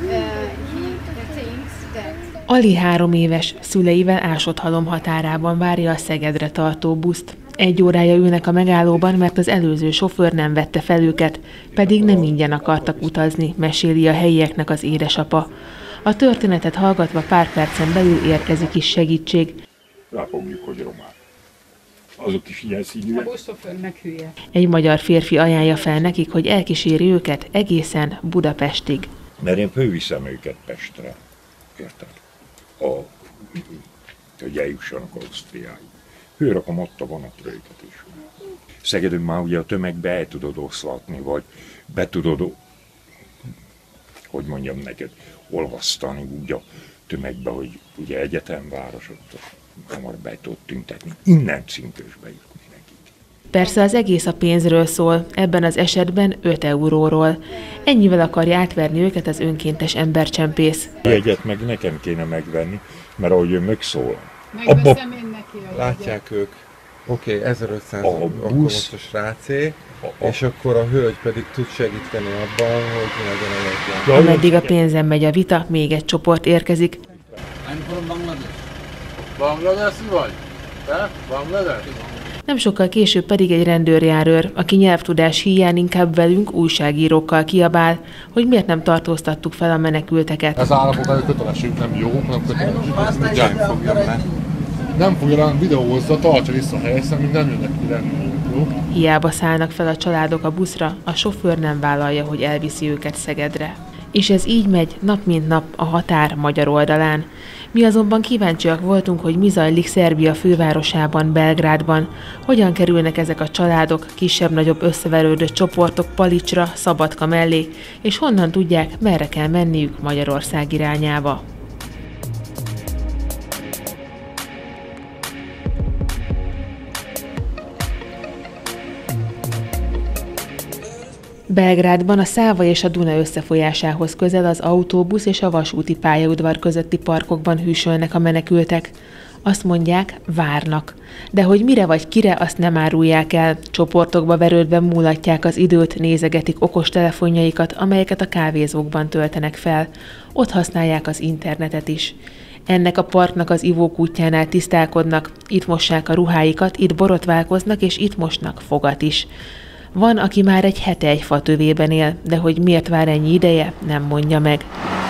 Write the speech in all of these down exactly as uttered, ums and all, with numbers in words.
Ali három éves, szüleivel Ásotthalom határában várja a Szegedre tartó buszt. Egy órája ülnek a megállóban, mert az előző sofőr nem vette fel őket, pedig nem ingyen akartak utazni, meséli a helyieknek az édesapa. A történetet hallgatva pár percen belül érkezik is segítség. Ráfogjuk, hogy román. Azok is ilyen színűek. A buszsofőrnek hülye. Egy magyar férfi ajánlja fel nekik, hogy elkíséri őket egészen Budapestig. Mert én fölviszem őket Pestre. Érted? A, hogy eljussanak Ausztriáig. Fölrakom ott a vonatra őket is. Szegedön már ugye a tömegbe el tudod oszlatni, vagy be tudod, hogy mondjam neked, olvasztani úgy a tömegbe, hogy ugye egyetemváros, ott hamar be tudod tüntetni. Innen Cinkösbe jutni nekik. Persze az egész a pénzről szól, ebben az esetben öt euróról. Ennyivel akarja átverni őket az önkéntes embercsempész. Jegyet meg nekem kéne megvenni, mert ahogy ő megszól. Megveszem én neki a jegyet. Látják ők, oké, okay, ezerötszáz A akkor busz. most a srácé, és akkor a hölgy pedig tud segíteni abban, hogy mi legyen a jegyen. Ameddig a pénzen megy a vita, még egy csoport érkezik. I'm from Bangladesh. Bangladeshi vagy? Te? Bangladesh? Nem sokkal később pedig egy rendőrjárőr, aki nyelvtudás híján inkább velünk, újságírókkal kiabál, hogy miért nem tartóztattuk fel a menekülteket. Ez állapok elő kötelesünk, nem jó, nem kötelesünk. Nem fogja le. Nem fogja le, videózza, tartsa vissza a helyszínen, mint nem jönnek ki rendőrök, jó? Hiába szállnak fel a családok a buszra, a sofőr nem vállalja, hogy elviszi őket Szegedre. És ez így megy nap mint nap a határ magyar oldalán. Mi azonban kíváncsiak voltunk, hogy mi zajlik Szerbia fővárosában, Belgrádban, hogyan kerülnek ezek a családok, kisebb-nagyobb összeverődött csoportok Palicsra, Szabadka mellé, és honnan tudják, merre kell menniük Magyarország irányába. Belgrádban a Száva és a Duna összefolyásához közel az autóbusz és a vasúti pályaudvar közötti parkokban hűsölnek a menekültek. Azt mondják, várnak. De hogy mire vagy kire, azt nem árulják el. Csoportokba verődve múlatják az időt, nézegetik okostelefonjaikat, amelyeket a kávézókban töltenek fel. Ott használják az internetet is. Ennek a parknak az ivókútjánál tisztálkodnak, itt mossák a ruháikat, itt borotválkoznak és itt mosnak fogat is. Van, aki már egy hete egy fatövében él, de hogy miért vár ennyi ideje, nem mondja meg.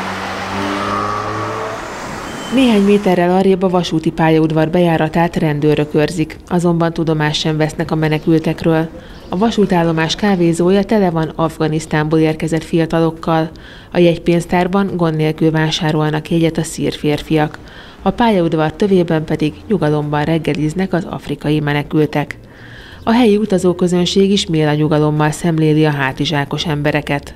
Néhány méterrel arrébb a vasúti pályaudvar bejáratát rendőrök őrzik, azonban tudomást sem vesznek a menekültekről. A vasútállomás kávézója tele van Afganisztánból érkezett fiatalokkal. A jegypénztárban gond nélkül vásárolnak jegyet a szír férfiak. A pályaudvar tövében pedig nyugalomban reggeliznek az afrikai menekültek. A helyi utazóközönség is méla nyugalommal szemléli a hátizsákos embereket.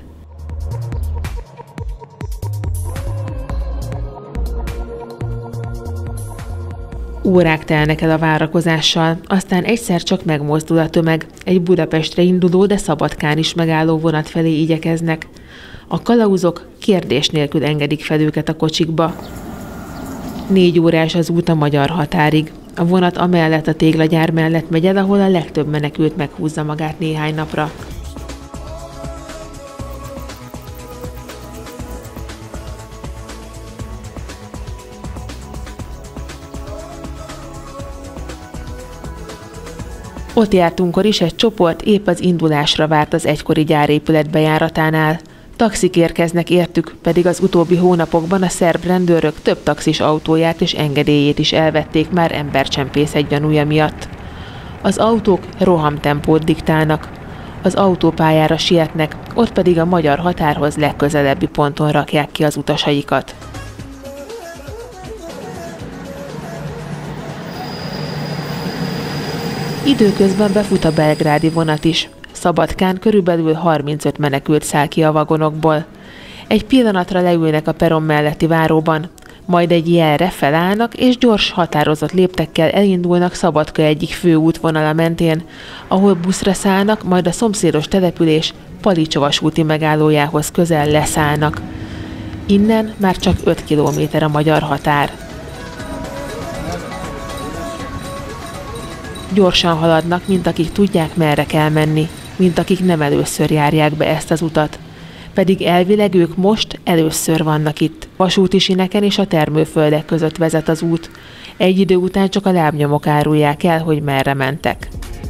Órák telnek el a várakozással, aztán egyszer csak megmozdul a tömeg, egy Budapestre induló, de Szabadkán is megálló vonat felé igyekeznek. A kalauzok kérdés nélkül engedik fel őket a kocsikba. Négy órás az út a magyar határig. A vonat amellett a téglagyár mellett megy el, ahol a legtöbb menekült meghúzza magát néhány napra. Ott jártunkkor is egy csoport épp az indulásra várt az egykori gyárépület bejáratánál. Taxik érkeznek értük, pedig az utóbbi hónapokban a szerb rendőrök több taxis autóját és engedélyét is elvették már embercsempészet gyanúja miatt. Az autók rohamtempót diktálnak. Az autópályára sietnek, ott pedig a magyar határhoz legközelebbi ponton rakják ki az utasaikat. Időközben befut a belgrádi vonat is. Szabadkán körülbelül harmincöt menekült száll ki a vagonokból. Egy pillanatra leülnek a peron melletti váróban, majd egy jelre felállnak, és gyors, határozott léptekkel elindulnak Szabadka egyik főútvonala mentén, ahol buszra szállnak, majd a szomszédos település Palics vasúti megállójához közel leszállnak. Innen már csak öt kilométer a magyar határ. Gyorsan haladnak, mint akik tudják, merre kell menni, mint akik nem először járják be ezt az utat. pedig elvileg ők most először vannak itt. Vasúti sineken és a termőföldek között vezet az út. Egy idő után csak a lábnyomok árulják el, hogy merre mentek.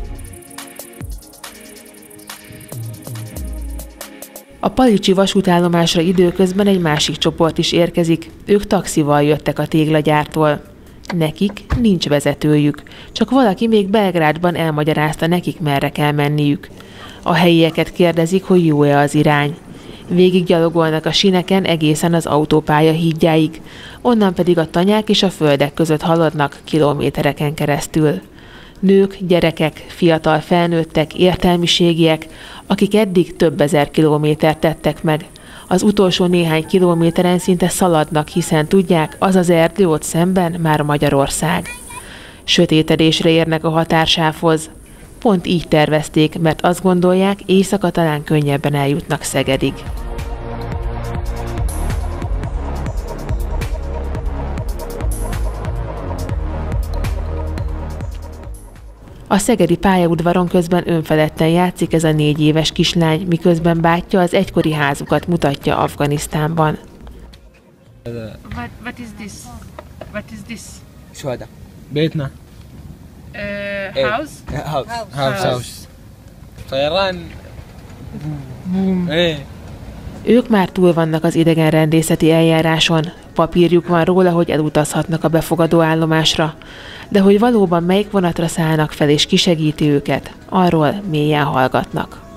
A palicsi vasútállomásra időközben egy másik csoport is érkezik. Ők taxival jöttek a téglagyártól. Nekik nincs vezetőjük, csak valaki még Belgrádban elmagyarázta nekik, merre kell menniük. A helyieket kérdezik, hogy jó-e az irány. Végig gyalogolnak a sineken egészen az autópálya hídjáig, onnan pedig a tanyák és a földek között haladnak kilométereken keresztül. Nők, gyerekek, fiatal felnőttek, értelmiségiek, akik eddig több ezer kilométert tettek meg. Az utolsó néhány kilométeren szinte szaladnak, hiszen tudják, az az erdő ott szemben már Magyarország. Sötétedésre érnek a határsávhoz. Pont így tervezték, mert azt gondolják, éjszaka talán könnyebben eljutnak Szegedig. A szegedi pályaudvaron közben önfeledten játszik ez a négy éves kislány, miközben bátyja az egykori házukat mutatja Afganisztánban. What, what is this? What is this? شو هذا؟ بيتنا. Uh, إيه. house? هاوس House. هاوس طيران ايه Ők már túl vannak az idegenrendészeti eljáráson. Papírjuk van róla, hogy elutazhatnak a befogadó állomásra. De hogy valóban melyik vonatra szállnak fel és kisegíti őket, arról mélyen hallgatnak.